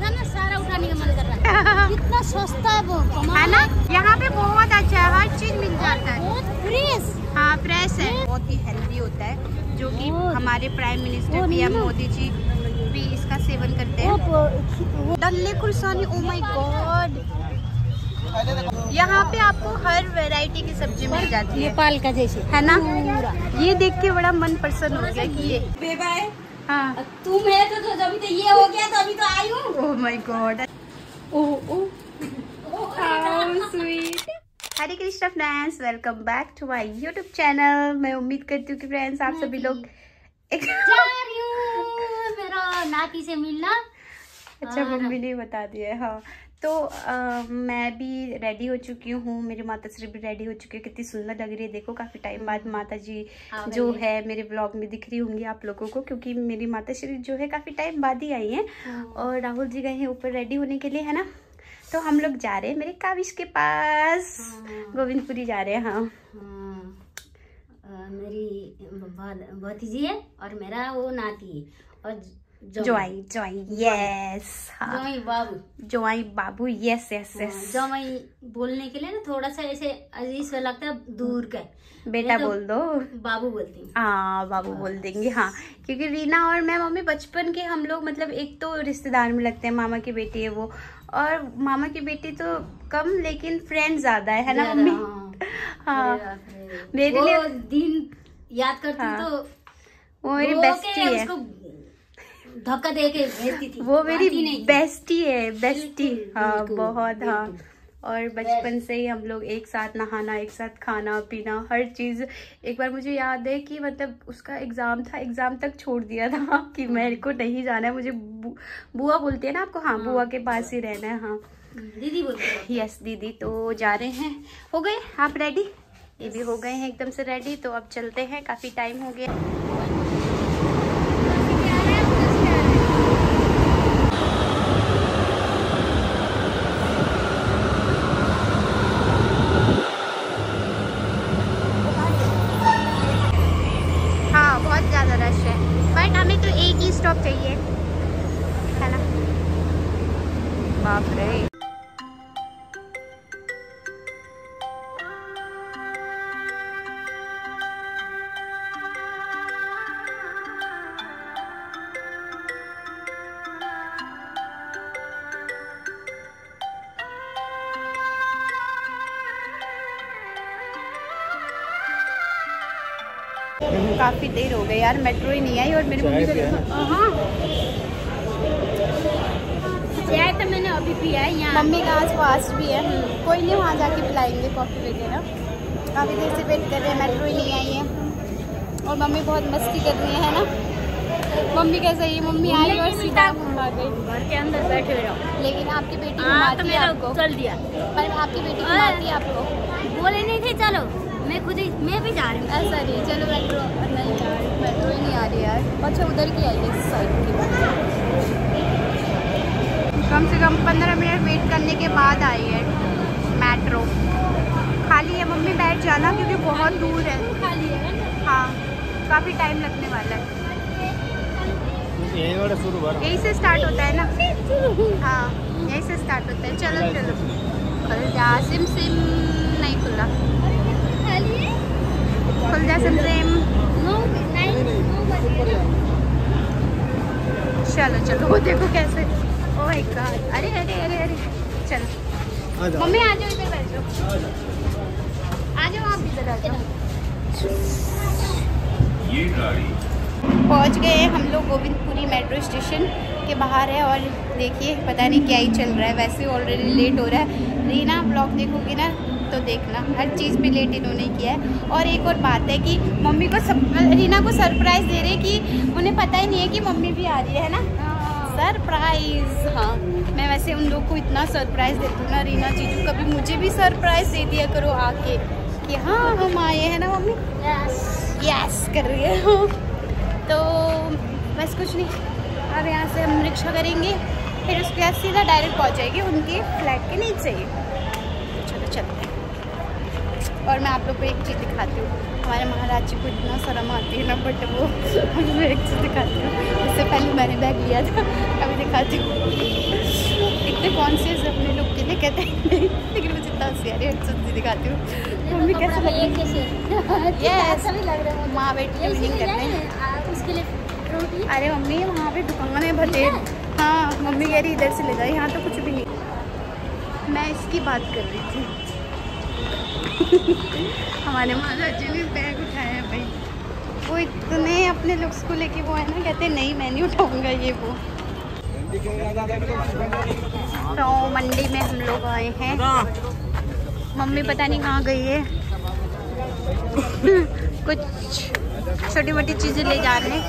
देखा ना, सारा उठाने का मन कर रहा है। कितना सस्ता है वो, है ना। यहाँ पे बहुत अच्छा है, हर चीज मिल जाता है, बहुत फ्रेश। हाँ फ्रेश है, बहुत ही हेल्दी होता है, जो कि हमारे prime minister PM Modi ji भी इसका सेवन करते हैं। डल्ले खुरसानी, ओ माय गॉड। यहाँ पे आपको हर वैरायटी की सब्जी मिल जाती है, नेपाल का जैसे, है ना। ये देख के बड़ा मन प्रसन्न हो गया कि ये बेबा है। हाँ तुम है तो जब तो ये हो गया, तो अभी तो आई हूँ। Oh my God, oh how sweet. Hare Krishna friends, welcome back to my YouTube channel. मैं उम्मीद करती हूँ कि फ्रेंड्स आप सभी लोग जा रही हूँ मेरा नाती से मिलना। अच्छा मम्मी ने बता दिया। हाँ तो मैं भी रेडी हो चुकी हूँ, मेरी माता श्री भी रेडी हो चुकी है। कितनी सुंदर लग रही है, देखो काफी टाइम बाद माता जी जो है मेरे ब्लॉग में दिख रही होंगी आप लोगों को, क्योंकि मेरी माता श्री जो है काफी टाइम बाद ही आई हैं। और राहुल जी गए हैं ऊपर रेडी होने के लिए, है ना। तो हम लोग जा रहे हैं मेरे काविश के पास, गोविंदपुरी जा रहे हैं। हाँ मेरी भतीजी है और मेरा वो नाती है, और जोई यस, जोई बाबू, जोई बाबू यस यस यस। जोई बोलने के लिए ना थोड़ा सा ऐसे अजीब सा लगता है, दूर का बेटा तो बोल दो, बाबू बोलती हूँ। हाँ बाबू बोल देंगे। हाँ क्योंकि रीना और मैं मम्मी बचपन के हम लोग मतलब एक तो रिश्तेदार में लगते हैं, मामा की बेटी है वो, और मामा की बेटी तो कम लेकिन फ्रेंड ज्यादा है ना मम्मी। हाँ मेरे लिए दिन याद करती हूँ तो वो मेरी बेस्टी है, धक्का दे के भेजती थी, वो मेरी बेस्टी है, बेस्टी। हाँ बहुत। हाँ और बचपन से ही हम लोग एक साथ नहाना, एक साथ खाना पीना, हर चीज। एक बार मुझे याद है कि मतलब उसका एग्जाम था, एग्जाम तक छोड़ दिया था कि मेरे को नहीं जाना है, मुझे बुआ बोलती है ना आपको। हाँ बुआ के पास ही रहना है। हाँ दीदी बोलती है। यस दीदी। तो जा रहे हैं, हो गए आप रेडी? ये भी हो गए हैं एकदम से रेडी। तो अब चलते हैं, काफी टाइम हो गया। बहुत ज़्यादा रश है, बट हमें तो एक ही स्टॉप चाहिए, है ना। बाप रे, काफी देर हो गई यार, मेट्रो ही नहीं आई। और मेरी मम्मी को हाँ चाय तो मैंने अभी पिया है यहाँ। मम्मी का आज फास्ट भी है, कोई नहीं वहाँ जाके पिलाएंगे कॉफी वगैरह। काफी देर से वेट कर रहे हैं, मेट्रो ही नहीं आई है। और मम्मी बहुत मस्ती कर रही है ना। मम्मी कैसा ही, मम्मी आई और सीधा घुमा गई, घर के अंदर बैठे रहो। लेकिन आपकी बेटी घुमाती है आपको, चल दिया पर आपकी बेटी घुमाती है आपको। बोले नहीं थे चलो, मैं भी जा रही हूँ। ऐसा नहीं, चलो मेट्रो नहीं यार, मेट्रो ही नहीं आ रही यार। अच्छा उधर की आई है इस साइड की। कम से कम 15 मिनट वेट करने के बाद आई है मेट्रो। खाली है मम्मी, बैठ जाना क्योंकि बहुत दूर है। खाली है ना? हाँ काफ़ी टाइम लगने वाला है। यही से स्टार्ट होता है ना। हाँ यही से स्टार्ट होता है। चलो चलो खुल जा सिम सिम, नहीं खुला, खुल जा सिम सिम। चलो चलो, वो देखो कैसे, ओह माय गॉड। अरे अरे अरे अरे, चलो मम्मी आ जाओ, इधर बैठ जाओ, आ जाओ आप इधर आ जाओ। ये गाड़ी पहुंच गए हम लोग गोविंदपुरी मेट्रो स्टेशन के बाहर है। और देखिए पता नहीं क्या ही चल रहा है, वैसे ऑलरेडी लेट हो रहा है। रीना ब्लॉग देखोगी ना तो देखना, हर चीज़ पे लेट इन्होंने किया है। और एक और बात है कि मम्मी को रीना को सरप्राइज़ दे रहे कि उन्हें पता ही नहीं है कि मम्मी भी आ रही है ना, सरप्राइज़। हाँ मैं वैसे उन लोग को इतना सरप्राइज़ देती हूँ ना रीना जीजू, कभी मुझे भी सरप्राइज़ दे दिया करो आके कि हाँ हम आए हैं ना मम्मी, यस कर रही है। तो बस कुछ नहीं, अब यहाँ से हम रिक्शा करेंगे, फिर उसके बाद सीधा डायरेक्ट पहुँच जाएगी उनके फ्लैट के नीचे। चलो चलते हैं। और मैं आप लोग को एक चीज़ दिखाती हूँ, हमारे महाराज जी को इतना शर्म आती है ना, बट वो मैं एक चीज़ दिखाती हूँ। इससे पहले मैंने बैग लिया था, अभी दिखाती हूँ। इतने कॉन्शियस अपने लोग के लिए कहते हैं नहीं, लेकिन मुझे इतना हंसी आ रही है, सच्ची दिखाती हूँ। मम्मी कैसा लग रही है? माँ बैठ के मीटिंग करते हैं उसके लिए रोटी। अरे मम्मी वहाँ पे दुकान है भतेर। हाँ मम्मी कह रही इधर से ले जाए, यहाँ तो कुछ भी नहीं। मैं इसकी बात कर रही थी। हमारे महाराज जी ने बैग उठाया है भाई, वो इतने अपने लुक्स को लेके वो है ना, कहते नहीं मैं नहीं उठाऊंगा ये वो। तो मंडी में हम लोग आए हैं, मम्मी पता नहीं कहाँ गई है। कुछ छोटी मोटी चीज़ें ले जा रहे हैं।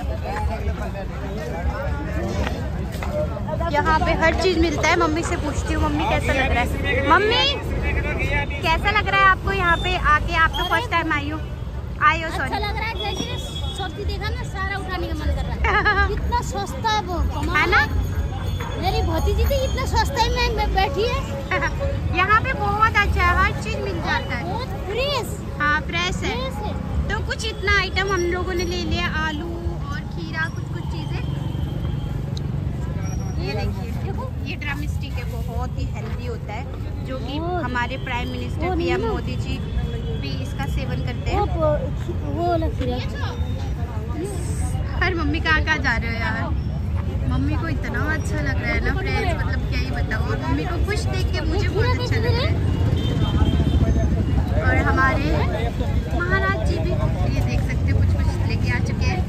यहाँ पे हर चीज़ मिलता है। मम्मी से पूछती हूँ मम्मी कैसा लग रहा है। मम्मी कैसा लग रहा है आपको यहाँ पे आके? आप तो फर्स्ट टाइम आई हो सॉरी। अच्छा लग रहा है, जैसे सब्जी देखा ना सारा उठाने का मन कर रहा है। इतना सस्ता है वो, है ना? मेरी भतीजी थी इतना सस्ता में बैठी है। यहाँ पे बहुत अच्छा है, हर चीज मिल जाता है, बहुत फ्रेश। हाँ फ्रेश है। तो कुछ इतना आइटम हम लोगों ने ले लिया, आलू और खीरा, कुछ चीजें। ये देखिए, ये ड्रम स्टिक है, बहुत ही हेल्दी होता है, जो कि हमारे prime minister PM Modi ji भी इसका सेवन करते हैं। हर मम्मी कहाँ जा रहे हो यार? मम्मी को इतना अच्छा लग रहा है ना फ्रेंड्स, मतलब क्या ही बताओ। और मम्मी को खुश देख के मुझे बहुत अच्छा लग रहा है। और हमारे महाराज जी भी ये देख सकते हो, कुछ लेके आ चुके हैं।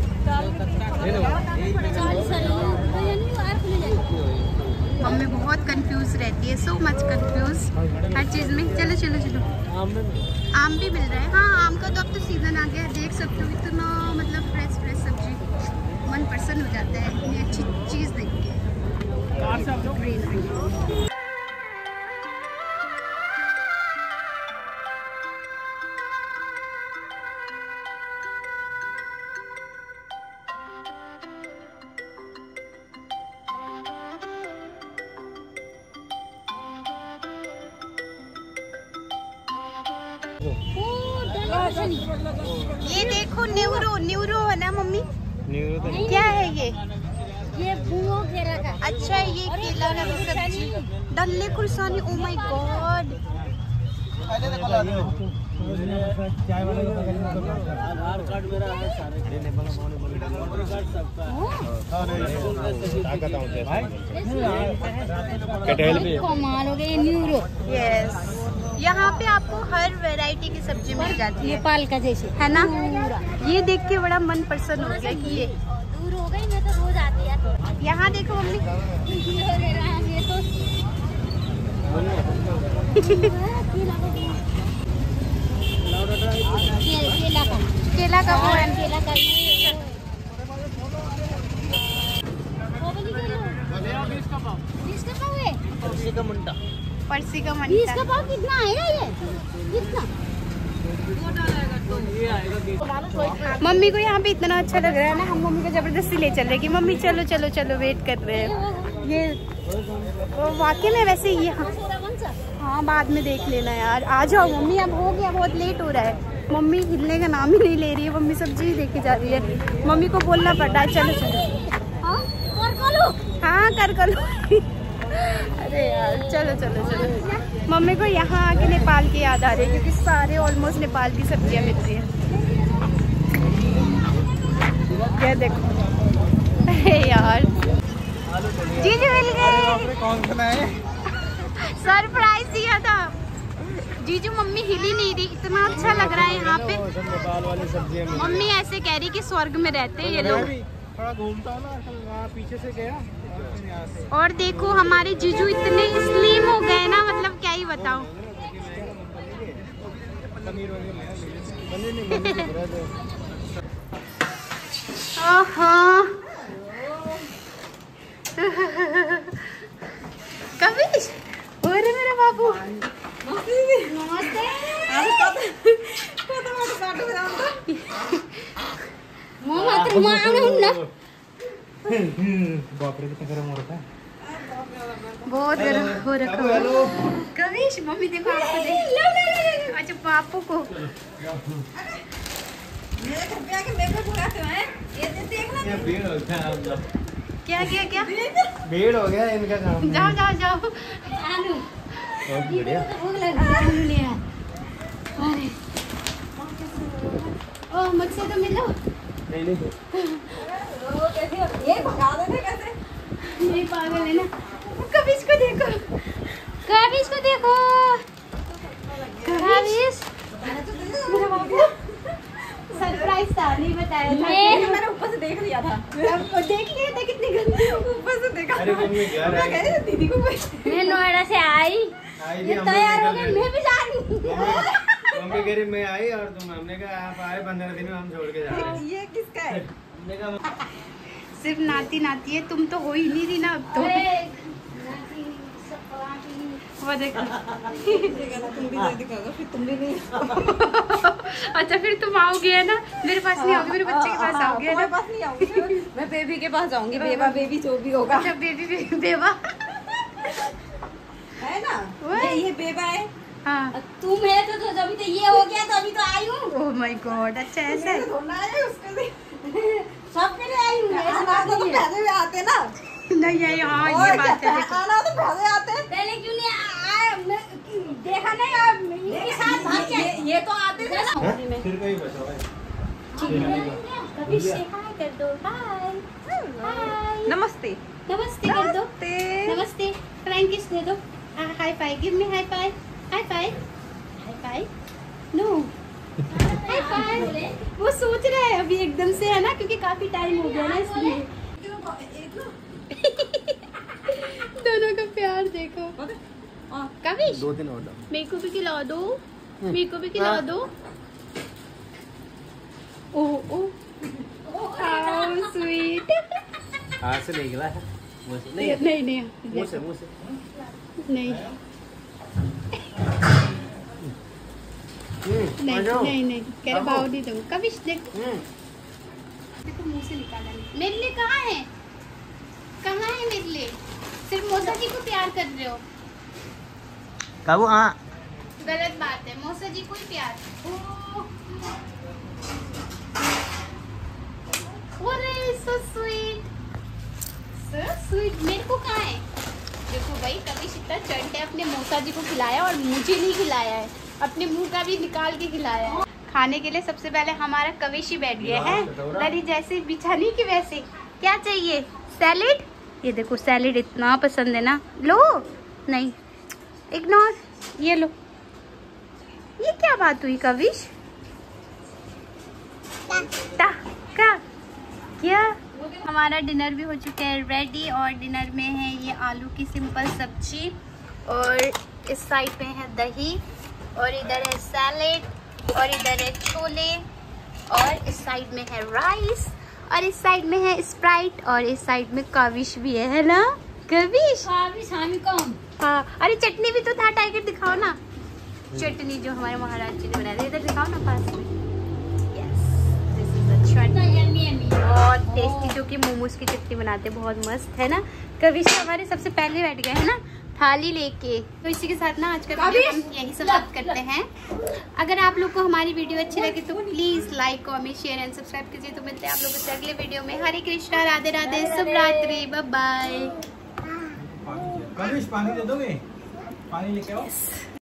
मम्मी बहुत कंफ्यूज रहती है, सो मच कंफ्यूज हर चीज़ में। चलो चलो चलो, आम भी मिल रहा है। हाँ आम का तो अब तो सीजन आ गया है, देख सकते हो इतना मतलब फ्रेश सब्जी, मन प्रसन्न हो जाता है इतनी अच्छी चीज़ देख के। ये देखो न्यूरो है ना मम्मी? क्या है ये बुओ केला का। अच्छा ये केला का सब्जी, दल्ले खुरसानी। ओ माय गॉड, कमाल हो गया न्यूरो। यस, यहाँ पे आपको हर वैरायटी की सब्जी मिल जाती है, नेपाल का जैसे, है ना? ये देख के बड़ा मन प्रसन्न हो गया कि ये दूर हो गई, मैं तो रोज आती है। यहाँ देखो मम्मी, ये तो केला का वो है। केला का परसी का मंटा। 20 का पाव कितना आएगा ये? कितना? मम्मी को यहाँ पे इतना अच्छा लग रहा है ना, हम मम्मी को जबरदस्ती ले चल रहे कि मम्मी चलो चलो चलो, वेट कर रहे हैं। ये वाकई में वैसे ये हाँ बाद में देख लेना यार। आ जाओ मम्मी, अब हो गया, बहुत लेट हो रहा है। मम्मी हिलने का नाम ही नहीं ले रही है, मम्मी सब्जी ही देखे जा रही है। मम्मी को बोलना पड़ रहा है चलो चलो। हाँ कर लो। अरे यार चलो चलो चलो। मम्मी को यहाँ आके नेपाल की याद आ रही है, क्योंकि सारे ऑलमोस्ट नेपाल की सब्जियाँ मिलती हैं। ये देखो यार, जीजू मिल गए। सरप्राइज दिया था जीजू। मम्मी हिली नहीं रही, इतना अच्छा लग रहा है यहाँ पे। मम्मी ऐसे कह रही कि स्वर्ग में रहते हैं ये लोग। थोड़ा घूमता हूँ ना, पीछे से गया। और देखो हमारे जीजू इतने स्लिम हो गए ना, मतलब क्या ही बताऊं। कविश, अरे मेरा बाबू बापरे कितना गर्म हो रखा है, बहुत गर्म हो रखा है। कविश मम्मी देखो आपको, देख अच्छा पापू को। मेरे घर पे आके मेरे को बुलाते हैं। ये देखना क्या भीड़ हो गया आप लोग। क्या भीड़ हो गया इनका काम। जाओ जाओ जाओ। आलू बहुत बढ़िया। भूख लग रही है, आलू ले आ। अरे ओ मुझसे तो मिलो। नहीं वो कैसे ये भगा देते कैसे? नहीं पागल है ना। कभी इसको देखो, कविश को देखो। कविश मेरा बाबू सरप्राइज था, नहीं बताया था। मैंने ऊपर से देख लिया था। आपको देख लिया था कितनी गंदी। ऊपर से देखा। अरे मम्मी घर मैं आ कह रही गई। थी दीदी को पूछ। मैं नोएडा से आई, आई थी, ये हम लोग तैयार हो निकल गई, गए। मैं भी जा रही हूँ। मम्मी कह रही मैं आई और तुम, हमने कहा आप आए 15 दिन में हम छोड़ के जा रहे हैं। ये किसका है? हमने कहा सिर्फ नाती नाती है, तुम तो हो ही नहीं रही ना अब तो। वो देखो। तुम भी नहीं दिखाओगे फिर तुम भी नहीं। अच्छा फिर तुम आओगे है ना, मेरे पास नहीं आओगे, मेरे बच्चे के पास आओगे है तुम्हारे ना। पास नहीं आऊंगी, मैं बेबी के पास आऊंगी। बेबा बेबी जो भी होगा अच्छा बेबी बेबा है ना। वो? ये बेबा है। हाँ। तुम है तो जब तो ये हो गया तो अभी तो आई हूँ। ओह माय गॉड, अच्छा ऐसा है। धोना है उसके लिए। सबके लिए आई हूँ, ऐसी आना बात तो नहीं है। पहले भी आते ना। नहीं है, हाँ और ये बात क्या, है। देखो आना तो पहले आते। पहले क्यों नहीं आया? देखा नहीं और इनके साथ भाग के ये तो आते थे ना। हैं? फिर कोई बचा हुआ है। कभी से हाय कर दो। हाय हाय नमस्ते। नमस्ते कर दो। नमस्ते फ्लाइंग किस दे दो। High five, give me high five. High five, high five, no high five. वो सोच रहा है अभी एकदम से है ना, क्योंकि काफी टाइम हो गया ना इसलिए। दोनों का प्यार देखो। कविश 2-3 और डाल। मेरे को भी खिला दो, मेरे को भी खिला दो। Oh oh how sweet. हाथ से नहीं गिला है, मुंह से नहीं नहीं मुंह से नहीं नहीं नहीं नहीं कह रहे भाव नहीं दूँ। कविश देखो देखो मुंह से निकाला नहीं। मेरे लिए कहाँ है, कहाँ है मेरे लिए? सिर्फ मौसा जी को प्यार कर रहे हो। काबू हाँ। गलत बात है, मौसा जी को ही प्यार। So sweet, so sweet. मेरे को कहाँ है? देखो भाई कविश इतना चंट है, अपने मौसा जी को खिलाया और मुझे नहीं खिलाया है, अपने मुंह का भी निकाल के खिलाया है। खाने के लिए सबसे पहले हमारा कविश ही बैठ गया है, दरी जैसे बिछाने की वैसे। क्या चाहिए? सैलेड? ये देखो सैलेड इतना पसंद है ना। लो नहीं, इग्नोर, ये लो। ये क्या बात हुई कविश? का क्या? हमारा डिनर भी हो चुका है रेडी, और डिनर में है ये आलू की सिंपल सब्जी, और इस साइड पे है दही, और इधर है सैलेड, और इधर है छोले, और इस साइड में है राइस, और इस साइड में है स्प्राइट, और इस साइड में कविश भी है ना कविश? हाँ। अरे चटनी भी तो था, टाइगर दिखाओ ना चटनी जो हमारे महाराज जी ने बनाई थी, इधर दिखाओ ना पास में। Yes, this is the chutney, बहुत टेस्टी, जो कि मोमोज की चटनी बनाते, बहुत मस्त है ना। कविश हमारे सबसे पहले बैठ गए है ना थाली लेके। तो इसी के साथ ना आज का वीडियो हम यही समाप्त करते हैं। अगर आप लोग को हमारी वीडियो अच्छी लगी तो please like comment share and subscribe कीजिए। तो मिलते हैं आप लोगों से अगले वीडियो में। हरे कृष्णा, राधे राधे, शुभ रात्रि, बाय बाय। कविश पानी दे दोगे? पानी लेके आओ।